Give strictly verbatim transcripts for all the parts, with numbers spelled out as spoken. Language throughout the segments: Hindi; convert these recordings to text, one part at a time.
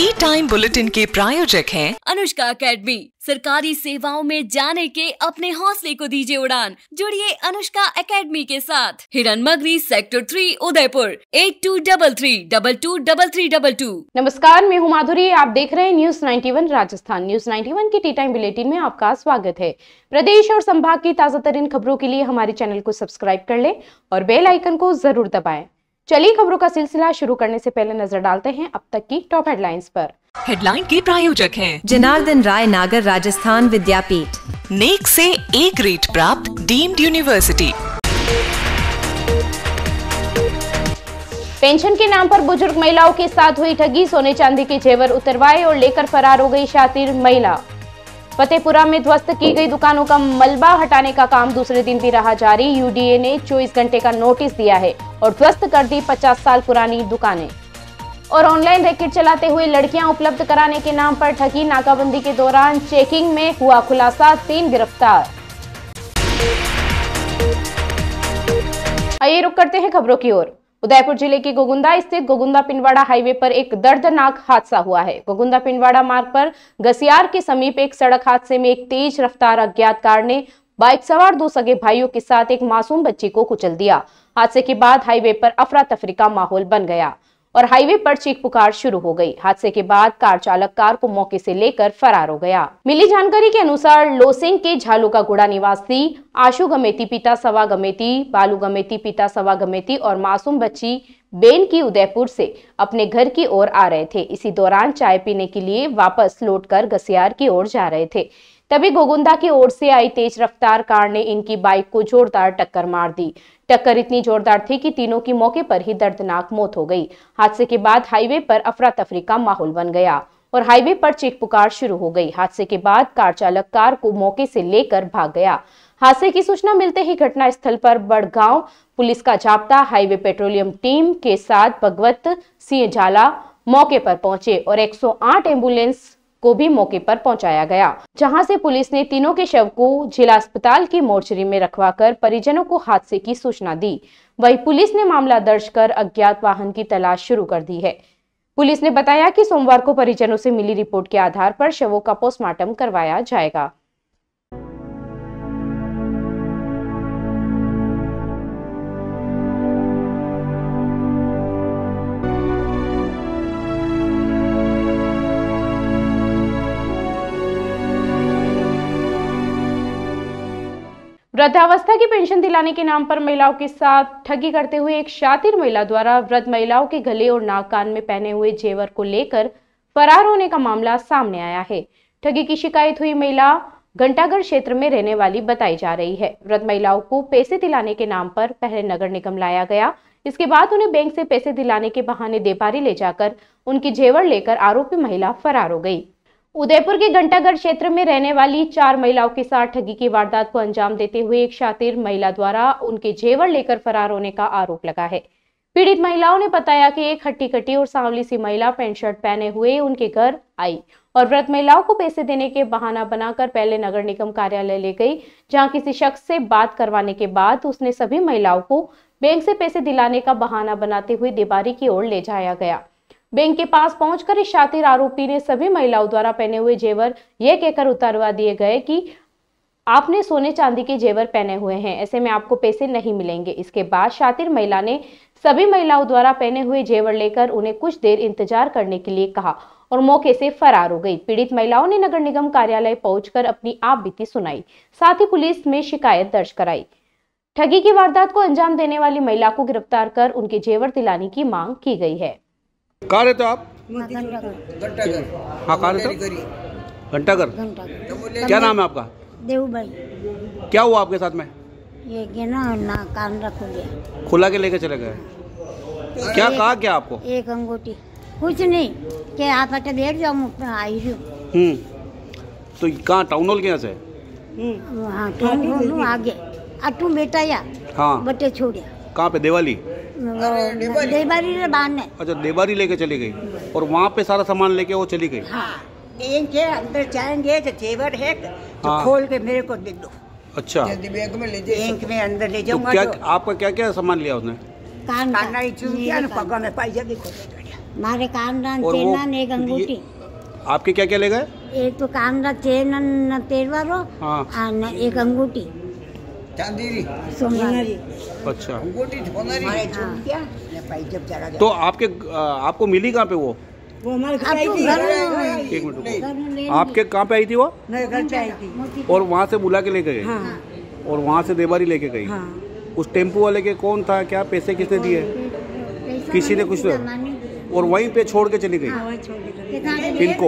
टी टाइम बुलेटिन के प्रायोजक हैं अनुष्का एकेडमी। सरकारी सेवाओं में जाने के अपने हौसले को दीजिए उड़ान। जुड़िए अनुष्का एकेडमी के साथ। Hiranmagri sector three Udaipur eight two double three double two double three double two. नमस्कार, मैं हूं माधुरी। आप देख रहे हैं न्यूज इक्यानवे राजस्थान। न्यूज इक्यानवे की टी टाइम बुलेटिन में आपका स्वागत है। प्रदेश और संभाग की ताजा तरीन खबरों के लिए हमारे चैनल को सब्सक्राइब कर लें और बेल आइकन को जरूर दबाएं। चलिए खबरों का सिलसिला शुरू करने से पहले नजर डालते हैं अब तक की टॉप हेडलाइंस पर। हेडलाइन के प्रायोजक हैं जनार्दन राय नागर राजस्थान विद्यापीठ, नेक से ए ग्रेड प्राप्त डीम्ड यूनिवर्सिटी। पेंशन के नाम पर बुजुर्ग महिलाओं के साथ हुई ठगी, सोने चांदी के जेवर उतरवाए और लेकर फरार हो गई शातिर महिला। फतेहपुरा में ध्वस्त की गई दुकानों का मलबा हटाने का काम दूसरे दिन भी रहा जारी। यूडीए ने चौबीस घंटे का नोटिस दिया है और ध्वस्त कर दी पचास साल पुरानी दुकानें। और ऑनलाइन रैकेट चलाते हुए लड़कियां उपलब्ध कराने के नाम पर ठगी, नाकाबंदी के दौरान चेकिंग में हुआ खुलासा, तीन गिरफ्तार। आइए रुक करते हैं खबरों की ओर। उदयपुर जिले के गोगुंदा स्थित गोगुंदा पिंडवाड़ा हाईवे पर एक दर्दनाक हादसा हुआ है। गोगुंदा पिंडवाड़ा मार्ग पर गसियार के समीप एक सड़क हादसे में एक तेज रफ्तार अज्ञात कार ने बाइक सवार दो सगे भाइयों के साथ एक मासूम बच्ची को कुचल दिया। हादसे के बाद हाईवे पर अफरा तफरी का माहौल बन गया और हाईवे पर चीख पुकार शुरू हो गई। हादसे के बाद कार चालक कार को मौके से लेकर फरार हो गया। मिली जानकारी के अनुसार लोसिंग के झालुका गुड़ा निवासी आशु गमेती पिता सवा गमेती, बालू गमेती पिता सवा गमेती और मासूम बच्ची बेन की उदयपुर से अपने घर की ओर आ रहे थे। इसी दौरान चाय पीने के लिए वापस लौटकर गसियार की ओर जा रहे थे। तभी गोगुंदा की ओर से आई तेज रफ्तार कार ने इनकी बाइक को जोरदार टक्कर मार दी। टक्कर इतनी जोरदार थी कि तीनों की मौके पर ही दर्दनाक मौत हो गई। हादसे के बाद हाईवे पर अफरा तफरी का माहौल बन गया और हाईवे पर चीख पुकार शुरू हो गई। हादसे के बाद कार चालक कार को मौके से लेकर भाग गया। हादसे की सूचना मिलते ही घटना स्थल पर बड़गांव पुलिस का जाब्ता, हाईवे पेट्रोलियम टीम के साथ भगवत सिंह झाला मौके पर पहुंचे और एक सौ आठ एम्बुलेंस को भी मौके पर पहुंचाया गया, जहां से पुलिस ने तीनों के शव को जिला अस्पताल की मोर्चरी में रखवाकर परिजनों को हादसे की सूचना दी। वहीं पुलिस ने मामला दर्ज कर अज्ञात वाहन की तलाश शुरू कर दी है। पुलिस ने बताया कि सोमवार को परिजनों से मिली रिपोर्ट के आधार पर शवों का पोस्टमार्टम करवाया जाएगा। वृद्धावस्था की पेंशन दिलाने के नाम पर महिलाओं के साथ ठगी करते हुए एक शातिर महिला द्वारा वृद्ध महिलाओं के गले और नाक कान में पहने हुए जेवर को लेकर फरार होने का मामला सामने आया है। ठगी की शिकायत हुई महिला घंटाघर क्षेत्र में रहने वाली बताई जा रही है। वृद्ध महिलाओं को पैसे दिलाने के नाम पर पहले नगर निगम लाया गया। इसके बाद उन्हें बैंक से पैसे दिलाने के बहाने देबारी ले जाकर उनकी जेवर लेकर आरोपी महिला फरार हो गई। उदयपुर के घंटाघर क्षेत्र में रहने वाली चार महिलाओं के साथ ठगी की वारदात को अंजाम देते हुए एक शातिर महिला द्वारा उनके जेवर लेकर फरार होने का आरोप लगा है। पीड़ित महिलाओं ने बताया कि एक हट्टी कट्टी और सांवली सी महिला पैंट शर्ट पहने हुए उनके घर आई और वृद्ध महिलाओं को पैसे देने के बहाना बनाकर पहले नगर निगम कार्यालय ले गई, जहां किसी शख्स से बात करवाने के बाद उसने सभी महिलाओं को बैंक से पैसे दिलाने का बहाना बनाते हुए देबारी की ओर ले जाया गया। बैंक के पास पहुंचकर इस शातिर आरोपी ने सभी महिलाओं द्वारा पहने हुए जेवर यह कहकर उतारवा दिए गए कि आपने सोने चांदी के जेवर पहने हुए हैं, ऐसे में आपको पैसे नहीं मिलेंगे। इसके बाद शातिर महिला ने सभी महिलाओं द्वारा पहने हुए जेवर लेकर उन्हें कुछ देर इंतजार करने के लिए कहा और मौके से फरार हो गई। पीड़ित महिलाओं ने नगर निगम कार्यालय पहुंचकर अपनी आप बीती सुनाई, साथ ही पुलिस में शिकायत दर्ज कराई। ठगी की वारदात को अंजाम देने वाली महिला को गिरफ्तार कर उनके जेवर दिलाने की मांग की गई है। कहाँ रहते हो आप? हाँ, कहाँ रहते हो? घंटाघर। क्या नाम है आपका? देव भाई। क्या हुआ आपके साथ में? ये क्या ना ना कान रख लिया, खुला के लेके चले गए। क्या कहा क्या आपको? एक अंगूठी, कुछ नहीं, क्या आप अटे बैठ जाओ, मैं आई हूँ। हम्म, तो कहाँ टाउन हॉल के यहाँ से? हाँ, टाउन हॉल आगे अटू बेटा या हाँ बटे छोड़िया। कहाँ पे? देवाली? देवारी रे बाने। अच्छा, देवारी लेके चली गई और वहाँ पे सारा सामान लेके वो चली गई। हाँ, बैंक के अंदर जाएंगे तो जेवर है तो हाँ। खोल के मेरे को दे दो। अच्छा, बैंक में ले जाए, बैंक में अंदर ले जाऊंगा। तो क्या आपका क्या क्या सामान लिया उसने? कान कान चूड़ियां, पगा में पाइजा देखो। मारे कानरान और वो- चेनन एक अंगूठी। आपके क्या क्या ले गए? एक तो कानरा चेनन तेरवारो हाँ। और न एक अंगूठी चांदी सोनारी। अच्छा, हाँ। तो आपके आपको मिली कहाँ पे वो? वो हमारे घर आई थी। एक मिनट रुको। आपके कहाँ पे आई थी वो? मेरे घर पे आई थी। और वहाँ से बुला के लेके गए? हाँ। और वहाँ से देबारी लेके गई? हाँ। उस टेम्पो वाले के कौन था, क्या पैसे किसने दिए? किसी ने कुछ, और वहीं पे छोड़ के चली गई? इनको?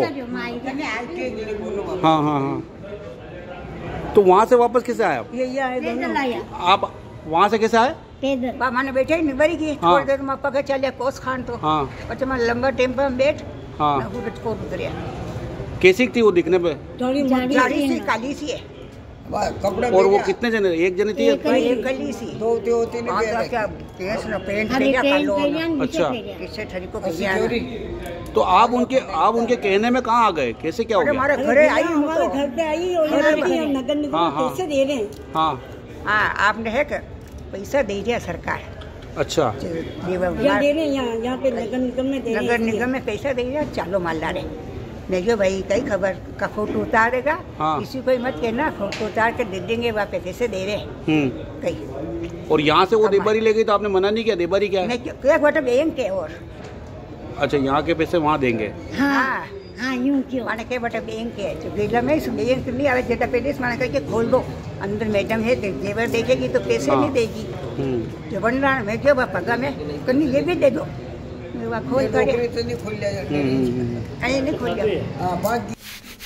हाँ हाँ हाँ। तो वहाँ से वापस कैसे आए आप? आप वहाँ से कैसे आए? मैंने बैठे नहीं बरी की हाँ। थोड़ी देर में पकड़ चलिया कोस खान तो हाँ પછી मैं लंबा टेम्पो में बैठ हाँ। मैं उठ को उतरिया। कैसी थी वो दिखने पे? जाड़ी सी काली सी है कपड़े और वो कितने जने, एक जने थी? भाई एक गली सी दो दो तीन हाँ तो क्या पेंट न पेंट फेरिया कालो अच्छा। किससे ठरी को गया तो आप उनके आप उनके कहने में कहाँ आ गए, कैसे क्या हो अरे गया? हमारे घरे आई हूँ हमारे तो घर पे आई और यहाँ पे हम नगर निगम हाँ, में हाँ। पैसे दे रहे हैं। हाँ हाँ आपने है कि पैसा दे दिया सरकार अच्छा। यहाँ दे रहे हैं, यहाँ यहाँ पे नगर निगम में दे रहे नगर हैं। निगम में पैसा दे दिया चालो मालदारे नहीं जो भाई कई खबर का फोटो उतारेगा हाँ। किसी को मत कहना फोटो उतार के दे देंगे वहाँ पे पैसे दे रहे हम्म। कई और यहाँ से वो देबारी ले गई तो आपने मना नहीं किया? देबारी क्या है? नहीं क्या बेटा बैंक के और अच्छा, यहाँ के पैसे वहाँ देंगे? हाँ हाँ यूँ क्यों? माने के बेटा बैंक है तो गेला में बैंक नहीं आवे जेटा पेडिस माने करके खोल दो अंदर मैडम है दे- जेवर देखेगी तो पैसे हाँ। नहीं देगी हम्म। जो बन रहा मैं जो पगा में कन्नी ये भी दे दो मैं वहाँ खोल कर नहीं खुल जाए हम्म। कहीं नहीं खोल गया हाँ बात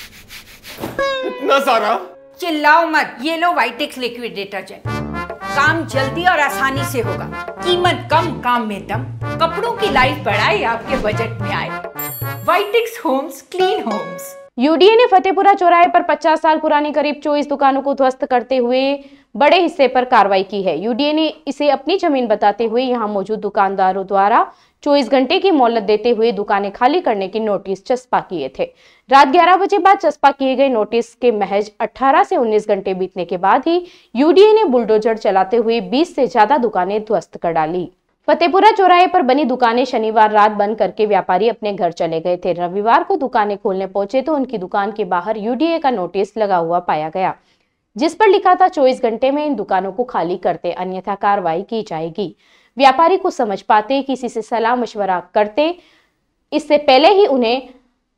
इतना सारा चिल्लाओ मत, ये लो वाइटेक्स लिक्विड डिटर्जेंट। काम जल्दी और आसानी से होगा, कीमत कम, काम में दम। कपड़ों की लाइफ बढ़ाए, आपके बजट में आए। Vitex homes, clean homes. UDA ने फतेहपुरा चौराहे पर पचास साल पुरानी करीब चौबीस दुकानों को ध्वस्त करते हुए बड़े हिस्से पर कार्रवाई की है। यूडीए ने इसे अपनी जमीन बताते हुए यहां मौजूद दुकानदारों द्वारा चौबीस घंटे की मोहलत देते हुए दुकानें खाली करने की नोटिस चस्पा किए थे। रात ग्यारह बजे बाद चस्पा किए गए नोटिस के महज अठारह से उन्नीस घंटे बीतने के बाद ही यूडीए ने बुलडोजर चलाते हुए बीस से ज्यादा दुकानें ध्वस्त कर डाली। फतेहपुरा चौराहे पर बनी दुकानें शनिवार रात बंद करके व्यापारी अपने घर चले गए थे। रविवार को दुकानें खोलने पहुंचे तो उनकी दुकान के बाहर यूडीए का नोटिस लगा हुआ पाया गया, जिस पर लिखा था चौबीस घंटे में इन दुकानों को खाली करते, अन्यथा कार्रवाई की जाएगी। व्यापारी को समझ पाते, किसी से सलाह मशवरा करते, इससे पहले ही उन्हें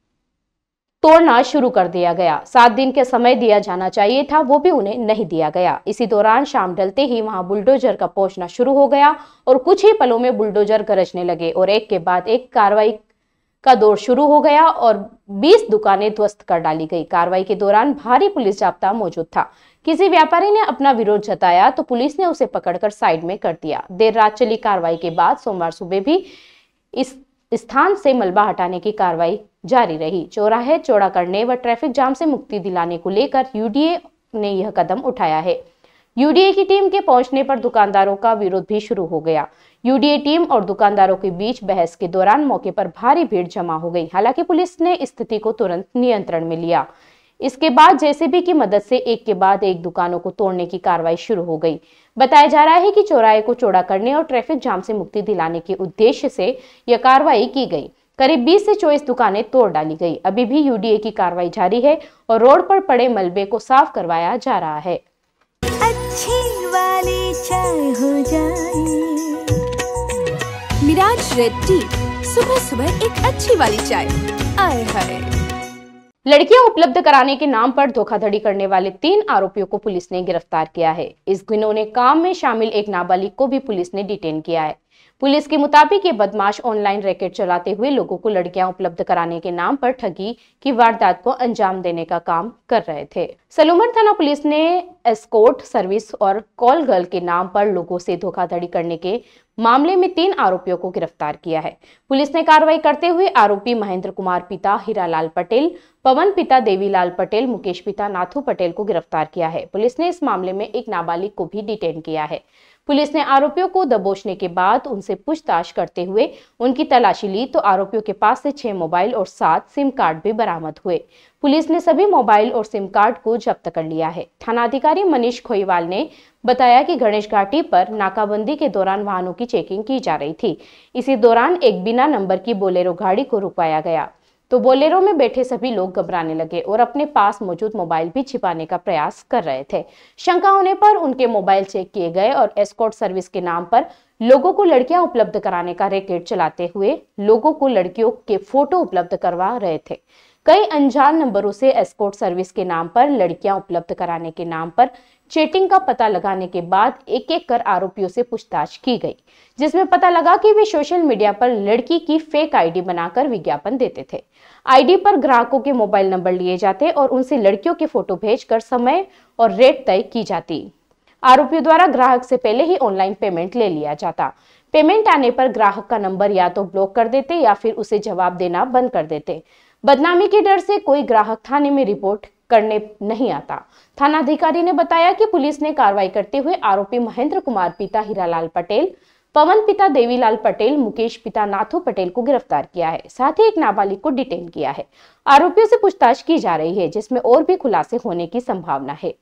तोड़ना शुरू कर दिया गया। सात दिन के समय दिया जाना चाहिए था, वो भी उन्हें नहीं दिया गया। इसी दौरान शाम ढलते ही वहां बुलडोजर का पहुंचना शुरू हो गया और कुछ ही पलों में बुलडोजर गरजने लगे और एक के बाद एक कार्रवाई का दौर शुरू हो गया और बीस दुकानें ध्वस्त कर डाली गई। कार्रवाई के दौरान भारी पुलिस जाब्ता मौजूद था। किसी व्यापारी ने अपना विरोध जताया तो पुलिस ने उसे पकड़कर साइड में कर दिया। देर रात चली कार्रवाई के बाद सोमवार सुबह भी इस स्थान से मलबा हटाने की कार्रवाई जारी रही। चौराहे चौड़ा करने व ट्रैफिक जाम से मुक्ति दिलाने को लेकर यूडीए ने यह कदम उठाया है। यूडीए की टीम के पहुंचने पर दुकानदारों का विरोध भी शुरू हो गया। यूडीए टीम और दुकानदारों के बीच बहस के दौरान मौके पर भारी भीड़ जमा हो गई। हालांकि पुलिस ने स्थिति को तुरंत नियंत्रण में लिया। इसके बाद जेसीबी की मदद से एक के बाद एक दुकानों को तोड़ने की कार्रवाई शुरू हो गई। बताया जा रहा है कि चौराहे को चौड़ा करने और ट्रैफिक जाम से मुक्ति दिलाने के उद्देश्य से यह कार्रवाई की गई। करीब बीस से चौबीस दुकानें तोड़ डाली गई। अभी भी यूडीए की कार्रवाई जारी है और रोड पर पड़े मलबे को साफ करवाया जा रहा है। अच्छी वाली चाय हो जाए। मिराज रेड टी, सुबह सुबह एक अच्छी वाली चाय। आए हाय। लड़कियां उपलब्ध कराने के नाम पर धोखाधड़ी करने वाले तीन आरोपियों को पुलिस ने गिरफ्तार किया है। इस घिनौने काम में शामिल एक नाबालिग को भी पुलिस ने डिटेन किया है। पुलिस के मुताबिक ये बदमाश ऑनलाइन रैकेट चलाते हुए लोगों को लड़कियां उपलब्ध कराने के नाम पर ठगी की वारदात को अंजाम देने का काम कर रहे थे। सलूमर थाना पुलिस ने एस्कॉर्ट सर्विस और कॉल गर्ल के नाम पर लोगों से धोखाधड़ी करने के मामले में तीन आरोपियों को गिरफ्तार किया है। पुलिस ने कार्रवाई करते हुए आरोपी महेंद्र कुमार पिता हीरालाल पटेल, पवन पिता देवीलाल पटेल, मुकेश पिता नाथू पटेल को गिरफ्तार किया है। पुलिस ने इस मामले में एक नाबालिग को भी डिटेन किया है। पुलिस ने आरोपियों को दबोचने के बाद उनसे पूछताछ करते हुए उनकी तलाशी ली तो आरोपियों के पास से छह मोबाइल और सात सिम कार्ड भी बरामद हुए। पुलिस ने सभी मोबाइल और सिम कार्ड को जब्त कर लिया है। थानाधिकारी मनीष खोईवाल ने बताया कि गणेश घाटी पर नाकाबंदी के दौरान वाहनों की चेकिंग की जा रही थी। इसी दौरान एक बिना नंबर की बोलेरो गाड़ी को रुकवाया गया तो बोलेरो में बैठे सभी लोग घबराने लगे और अपने पास मौजूद मोबाइल भी छिपाने का प्रयास कर रहे थे। शंका होने पर उनके मोबाइल चेक किए गए और एस्कॉर्ट सर्विस के नाम पर लोगों को लड़कियां उपलब्ध कराने का रैकेट चलाते हुए लोगों को लड़कियों के फोटो उपलब्ध करवा रहे थे। कई अनजान नंबरों से एस्कॉर्ट सर्विस के नाम पर लड़कियां उपलब्ध कराने के नाम पर चैटिंग का पता लगाने के बाद एक एक कर आरोपियों से पूछताछ की गई, जिसमें पता लगा कि वे सोशल मीडिया पर लड़की की फेक आईडी बनाकर विज्ञापन देते थे। आईडी पर ग्राहकों के मोबाइल नंबर लिए जाते और उनसे लड़कियों के फोटो भेजकर समय और रेट तय की जाती। आरोपियों द्वारा ग्राहक से पहले ही ऑनलाइन पेमेंट ले लिया जाता। पेमेंट आने पर ग्राहक का नंबर या तो ब्लॉक कर देते या फिर उसे जवाब देना बंद कर देते। बदनामी के डर से कोई ग्राहक थाने में रिपोर्ट करने नहीं आता। थानाधिकारी ने बताया कि पुलिस ने कार्रवाई करते हुए आरोपी महेंद्र कुमार पिता हीरालाल पटेल, पवन पिता देवीलाल पटेल, मुकेश पिता नाथू पटेल को गिरफ्तार किया है। साथ ही एक नाबालिग को डिटेन किया है। आरोपियों से पूछताछ की जा रही है, जिसमें और भी खुलासे होने की संभावना है।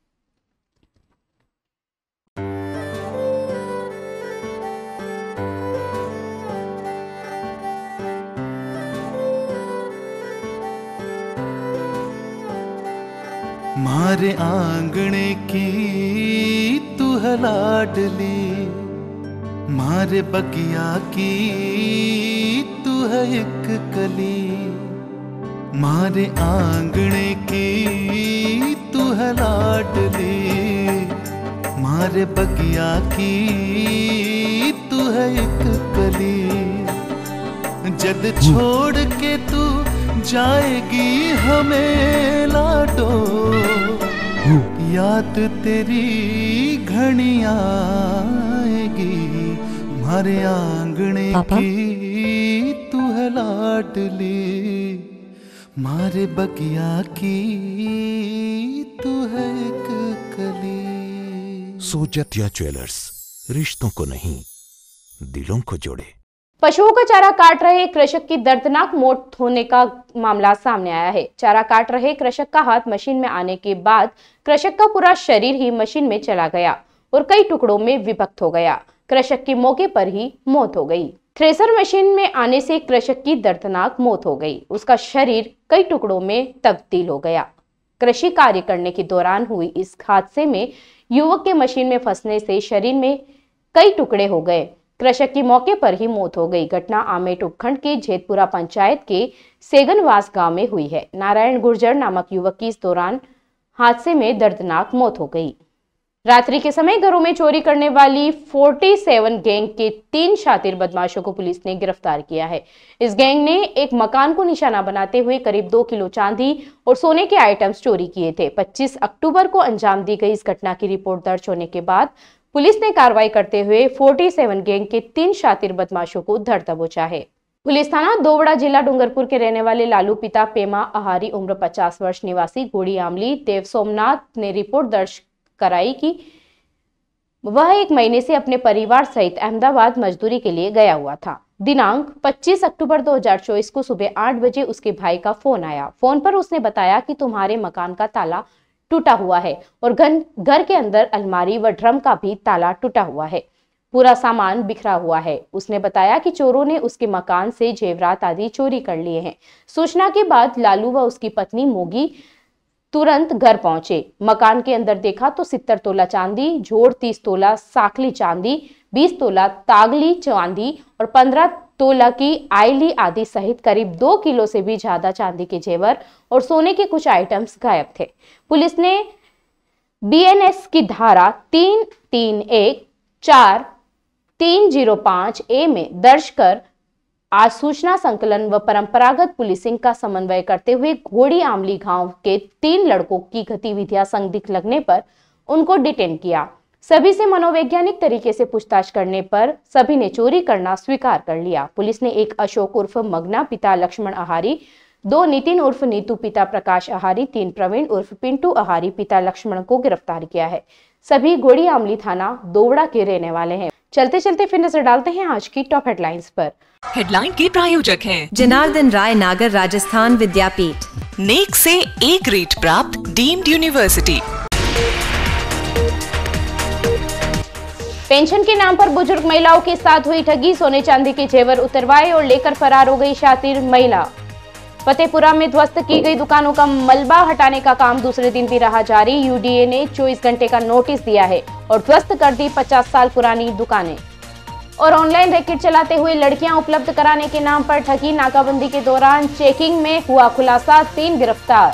मारे आंगणे की तू है लाडली, मारे बगिया की तू है एक कली। मारे आंगणे की तू है लाडली, मारे बगिया की तू है एक कली। जद छोड़ के तू जाएगी हमें लाडो, याद तेरी घनी आएगी। मारे आंगणे की तू है लाडली, मारे बगिया की तू है एक कली। सोजतिया ज्वेलर्स, रिश्तों को नहीं दिलों को जोड़े। पशुओं का चारा काट रहे कृषक की दर्दनाक मौत होने का मामला सामने आया है। चारा काट रहे कृषक का हाथ मशीन में आने के बाद कृषक का पूरा शरीर ही मशीन में चला गया और कई टुकड़ों में विभक्त हो गया। कृषक की मौके पर ही मौत हो गई। थ्रेसर मशीन में आने से कृषक की दर्दनाक मौत हो गई। उसका शरीर कई टुकड़ों में तब्दील हो गया। कृषि कार्य करने के दौरान हुई इस हादसे में युवक के मशीन में फंसने से शरीर में कई टुकड़े हो गए। कृषक की मौके पर ही मौत हो गई। घटना आमेट उपखंड के जेतपुरा पंचायत के सेगनवास गांव में हुई है। नारायण गुर्जर नामक युवक की इस दौरान हादसे में दर्दनाक मौत हो गई। रात्रि के समय घरों में चोरी करने वाली सैंतालीस गैंग के तीन शातिर बदमाशों को पुलिस ने गिरफ्तार किया है। इस गैंग ने एक मकान को निशाना बनाते हुए करीब दो किलो चांदी और सोने के आइटम्स चोरी किए थे। पच्चीस अक्टूबर को अंजाम दी गई इस घटना की रिपोर्ट दर्ज होने के बाद पुलिस ने कार्रवाई करते हुए सैंतालीस गैंग के तीन शातिर बदमाशों को धर दबोचा है। पुलिस थाना दोवड़ा जिला डूंगरपुर के रहने वाले लालू पिता पेमा आहारी उम्र पचास वर्ष निवासी घोड़ी आमली देव सोमनाथ ने रिपोर्ट दर्ज कराई कि वह एक महीने से अपने परिवार सहित अहमदाबाद मजदूरी के लिए गया हुआ था। दिनांक पच्चीस अक्टूबर दो हज़ार चौबीस को सुबह आठ बजे उसके भाई का फोन आया। फोन पर उसने बताया कि तुम्हारे मकान का ताला टूटा हुआ है और घर के अंदर अलमारी व ड्रम का भी ताला टूटा हुआ है। पूरा सामान बिखरा हुआ है। उसने बताया कि चोरों ने उसके मकान से जेवरात आदि चोरी कर लिए हैं। सूचना के बाद लालू व उसकी पत्नी मोगी तुरंत घर पहुंचे। मकान के अंदर देखा तो सत्तर तोला चांदी, जोड़ तीस तोला साखली चांदी, बीस तोला तागली चांदी और पंद्रह तोला की आयली आदि सहित करीब दो किलो से भी ज्यादा चांदी के जेवर और सोने के कुछ आइटम्स गायब थे। पुलिस ने बीएनएस की धारा तीन तीन एक चार तीन जीरो पांच ए में दर्ज कर आज सूचना संकलन व परंपरागत पुलिसिंग का समन्वय करते हुए घोड़ी आमली गांव के तीन लड़कों की गतिविधियां संदिग्ध लगने पर उनको डिटेन किया। सभी से मनोवैज्ञानिक तरीके से पूछताछ करने पर सभी ने चोरी करना स्वीकार कर लिया। पुलिस ने एक अशोक उर्फ मगना पिता लक्ष्मण आहारी दो नितिन उर्फ नीतू पिता प्रकाश आहारी, तीन प्रवीण उर्फ पिंटू आहारी पिता लक्ष्मण को गिरफ्तार किया है। सभी गोड़ी आमली थाना दोवड़ा के रहने वाले हैं। चलते चलते फिर नजर डालते हैं आज की टॉप हेडलाइंस पर। हेडलाइन के प्रायोजक हैं जनार्दन राय नागर राजस्थान विद्यापीठ, नेक से ए ग्रेड प्राप्त डीम्ड यूनिवर्सिटी। पेंशन के नाम पर बुजुर्ग महिलाओं के साथ हुई ठगी, सोने चांदी के जेवर उतरवाए और लेकर फरार हो गई शातिर महिला। फतेहपुरा में ध्वस्त की गई दुकानों का मलबा हटाने का काम दूसरे दिन भी रहा जारी। यूडीए ने चौबीस घंटे का नोटिस दिया है और ध्वस्त कर दी पचास साल पुरानी दुकानें। और ऑनलाइन रैकेट चलाते हुए लड़कियां उपलब्ध कराने के नाम पर ठगी, नाकाबंदी के दौरान चेकिंग में हुआ खुलासा, तीन गिरफ्तार।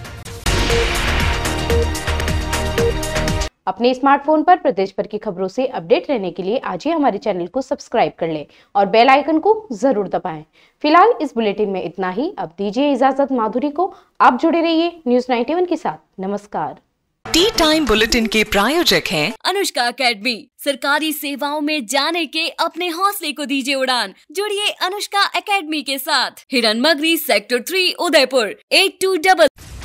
अपने स्मार्टफोन पर प्रदेश भर की खबरों से अपडेट रहने के लिए आज ही हमारे चैनल को सब्सक्राइब कर लें और बेल आइकन को जरूर दबाएं। फिलहाल इस बुलेटिन में इतना ही। अब दीजिए इजाजत माधुरी को। आप जुड़े रहिए न्यूज़ इक्यानवे के साथ। नमस्कार। टी टाइम बुलेटिन के प्रायोजक हैं अनुष्का एकेडमी। सरकारी सेवाओं में जाने के अपने हौसले को दीजिए उड़ान। जुड़िए अनुष्का एकेडमी के साथ। Hiran Magri sector three Udaipur eight two double.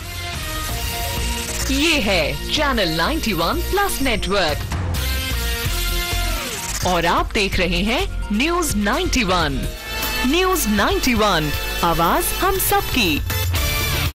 ये है चैनल इक्यानवे प्लस नेटवर्क और आप देख रहे हैं न्यूज़ इक्यानवे। न्यूज़ इक्यानवे, आवाज हम सबकी।